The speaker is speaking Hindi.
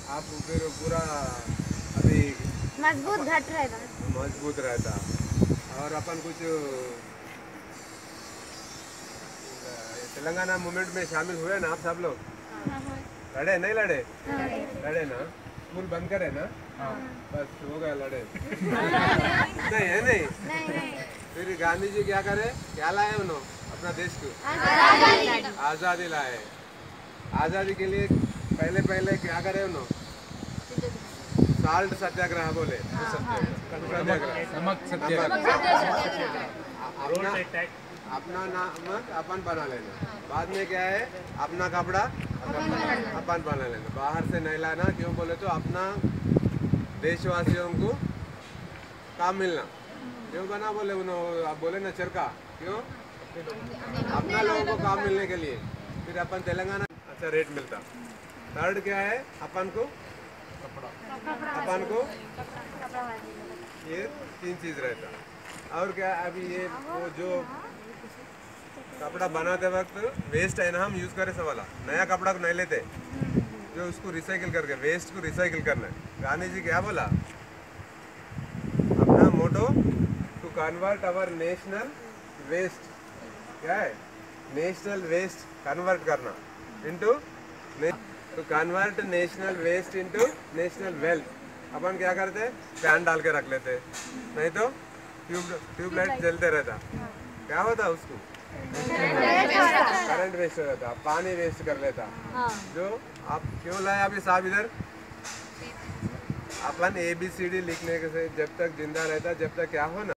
आप फिर पूरा अभी मजबूत रहता और अपन कुछ तेलंगाना मूवमेंट में शामिल हुए ना आप सब लोग? लड़े नहीं लड़े? लड़े ना? स्कूल बंद करे ना? बस हो गया लड़े। नहीं है नहीं। फिर गांधी जी क्या करे, क्या लाए उन्होंने अपना देश को? आज़ादी लाए। आज़ादी के लिए पहले क्या करे उन्होंने? साल्ट सत्याग्रह बोले। अपना नमक अपन बना लेना, बाद में क्या है अपना कपड़ा अपन बना लेना, बाहर से नहीं लाना। क्यों बोले तो अपना देशवासियों को काम मिलना। क्यों बना बोले उन्होंने, आप बोले ना चरखा, क्यों? अपना लोगों को काम मिलने के लिए। फिर अपन तेलंगाना अच्छा रेट मिलता। थर्ड क्या है अपन को ये 3 चीज रहता। और क्या अभी ये वो जो कपड़ा बनाते वक्त वेस्ट है ना, हम यूज करें वाला नया कपड़ा को नहीं लेते, जो उसको रिसाइकिल करके वेस्ट को रिसाइकिल करना है। गांधी जी क्या बोला अपना motto, to convert our national waste, क्या है नेशनल वेस्ट कन्वर्ट करना into, to convert national waste into national wealth. अपन क्या करते, फैन डाल के रख लेते, नहीं तो ट्यूबलाइट जलते रहता, क्या होता उसको करंट वेस्ट हो जाता, पानी वेस्ट कर लेता। जो आप क्यों लाए अभी साहब इधर, अपन ABCD लिखने के से जब तक जिंदा रहता, जब तक क्या हो ना